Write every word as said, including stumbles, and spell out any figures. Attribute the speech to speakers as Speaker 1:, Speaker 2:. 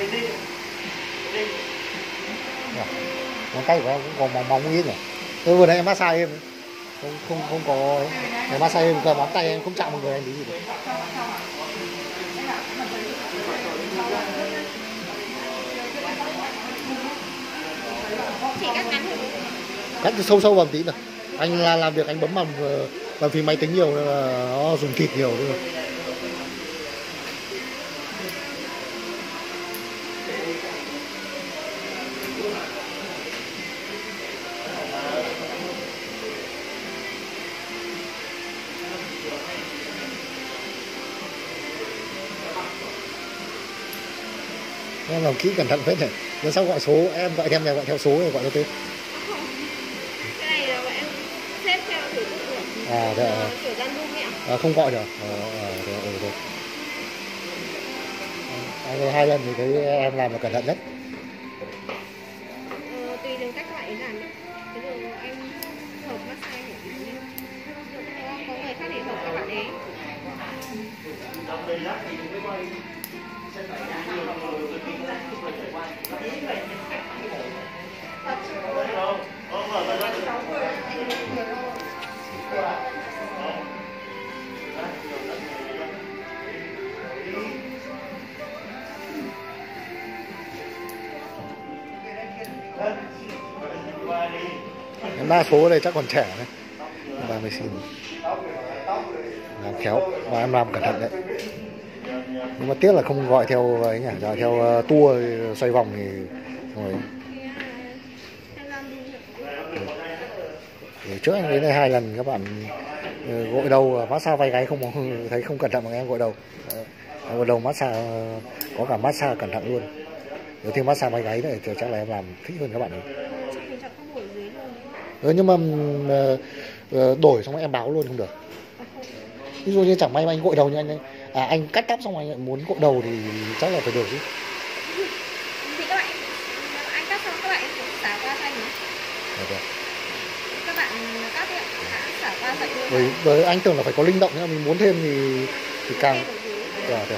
Speaker 1: Ngón tay của em cũng còn mỏng mỏng ít nhỉ. Tôi vừa nãy em massage em không không không có em massage em, móng tay em không chạm vào người anh tí gì được.
Speaker 2: Chỉ cắt ngắn thôi.
Speaker 1: Cắt sâu sâu vào một tí nữa. Anh là làm việc anh bấm bằng bằng phím máy tính nhiều nên là nó dùng thịt nhiều thôi. Em làm kỹ cẩn thận phết này. Lần sau gọi số em gọi em nhà gọi theo số này gọi cho tên.
Speaker 2: Cái này là bọn em xếp theo thủ tục của
Speaker 1: À, dạ.
Speaker 2: kiểu gian dung ấy ạ.
Speaker 1: À, không gọi được. À, à, được, được, được. Anh thấy hai lần thì thấy em làm là cẩn thận nhất.
Speaker 2: Ờ, tùy từng cách các bạn ấy làm đấy. Ví dụ em hợp massage của bạn ấy. Có người khác thì hợp các bạn ấy.
Speaker 1: Em đa số ở đây chắc còn trẻ đấy. Và mới xin làm khéo và em làm cẩn thận đấy. Nhưng mà tiếc là không gọi theo ấy nhỉ, gọi theo tour xoay vòng thì rồi. Thì trước anh đến đây hai lần các bạn gội đầu massage vai gáy không thấy không cẩn thận bằng em gội đầu. Em gội đầu massage có cả massage cẩn thận luôn. Nếu thêm massage vai gáy này thì chắc là em làm thích hơn các bạn ấy. Ừ, nhưng mà uh, đổi xong em báo luôn không được. Ví dụ như chẳng may mà anh gội đầu như anh à, anh cắt tóc xong anh muốn gội đầu thì chắc là phải được chứ.
Speaker 2: Thì các bạn anh cắt xong các bạn cũng xả qua xanh nữa.
Speaker 1: Okay.
Speaker 2: Các bạn cắt ấy, đã xả qua xanh luôn.
Speaker 1: Bởi, bởi anh tưởng là phải có linh động nữa, mình muốn thêm thì thì càng được được.